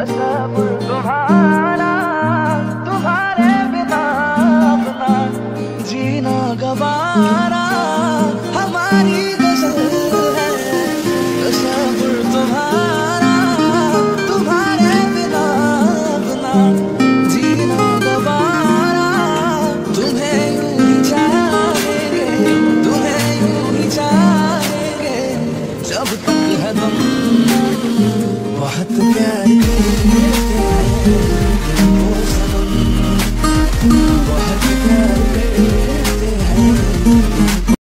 तसव्वुर तुम्हारा, तुम्हारे बिना अपना जीना गवारा हमारी गजल है। तसव्वुर तुम्हारा, तुम्हारे बिना अपना जीना गवारा। तुम्हें यूं ही चाहेंगे, तुम्हें यूं ही चाहेंगे जब तक है दम। बहुत प्यार